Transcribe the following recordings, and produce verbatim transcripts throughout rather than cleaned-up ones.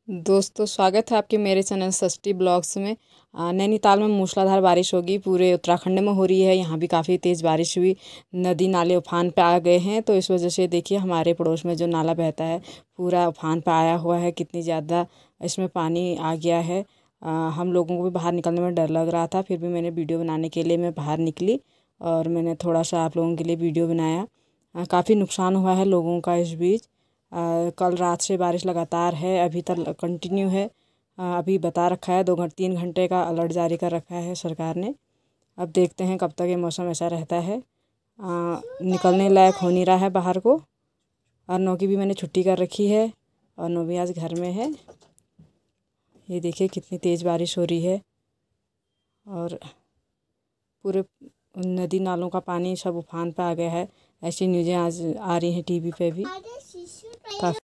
दोस्तों स्वागत है आपके मेरे चैनल षष्ठी ब्लॉग्स में। आ, नैनीताल में मूसलाधार बारिश होगी, पूरे उत्तराखंड में हो रही है। यहाँ भी काफ़ी तेज़ बारिश हुई, नदी नाले उफान पे आ गए हैं। तो इस वजह से देखिए हमारे पड़ोस में जो नाला बहता है पूरा उफान पे आया हुआ है। कितनी ज़्यादा इसमें पानी आ गया है। आ, हम लोगों को भी बाहर निकलने में डर लग रहा था, फिर भी मैंने वीडियो बनाने के लिए मैं बाहर निकली और मैंने थोड़ा सा आप लोगों के लिए वीडियो बनाया। काफ़ी नुकसान हुआ है लोगों का इस बीच। आ, कल रात से बारिश लगातार है, अभी तक कंटिन्यू है। आ, अभी बता रखा है दो घंटे तीन घंटे का अलर्ट जारी कर रखा है सरकार ने। अब देखते हैं कब तक ये मौसम ऐसा रहता है। आ, निकलने लायक हो नहीं रहा है बाहर को। और नौ की भी मैंने छुट्टी कर रखी है और नौ भी आज घर में है। ये देखिए कितनी तेज़ बारिश हो रही है और पूरे नदी नालों का पानी सब उफान पे आ गया है। ऐसी न्यूज़ें आज आ रही हैं टीवी पे भी। काफ़ी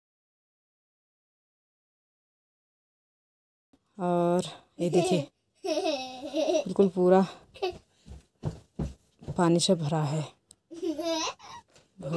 और ये देखिए बिल्कुल पूरा पानी से भरा है। बहुत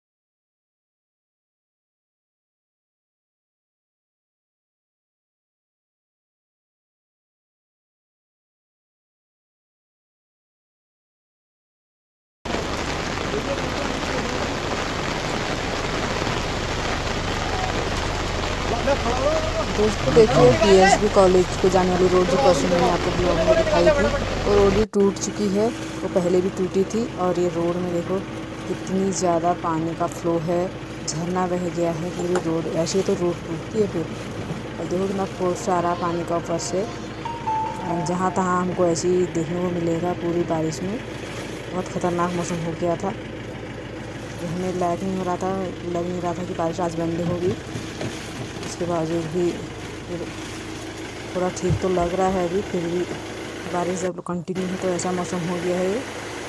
दोस्तों देखिए पीएसबी कॉलेज को जाने वाली रोड जो परसों मैंने आपको ब्लॉग में दिखाई थी, वो रोड भी टूट चुकी है। वो पहले भी टूटी थी और ये रोड में देखो कितनी ज़्यादा पानी का फ्लो है, झरना बह गया है पूरी रोड। ऐसे तो रोड टूटती है फिर, और देखो कितना फोर्स आ रहा पानी का ऊपर से। जहाँ तहाँ हमको ऐसे ही देखने को मिलेगा पूरी बारिश में। बहुत ख़तरनाक मौसम हो गया था, हमें लायक नहीं हो रहा था, लग नहीं रहा था कि बारिश आज बंद होगी। उसके बावजूद भी थोड़ा ठीक तो लग रहा है अभी, फिर भी बारिश जब कंटिन्यू है तो ऐसा मौसम हो गया है।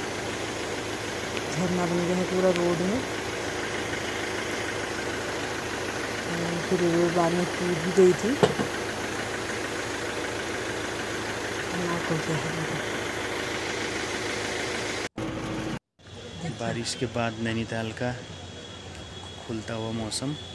झरना बन गया है पूरा रोड में, फिर रोड बाद में टूट भी गई थी। बारिश के बाद नैनीताल का खुलता हुआ मौसम।